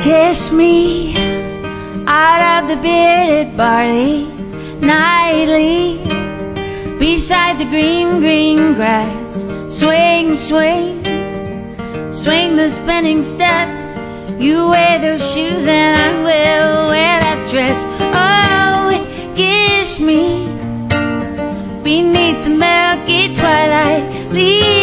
Kiss me out of the bearded barley nightly, beside the green, green grass. Swing, swing, swing the spinning step. You wear those shoes and I will wear that dress. Oh, kiss me beneath the milky twilight. Leave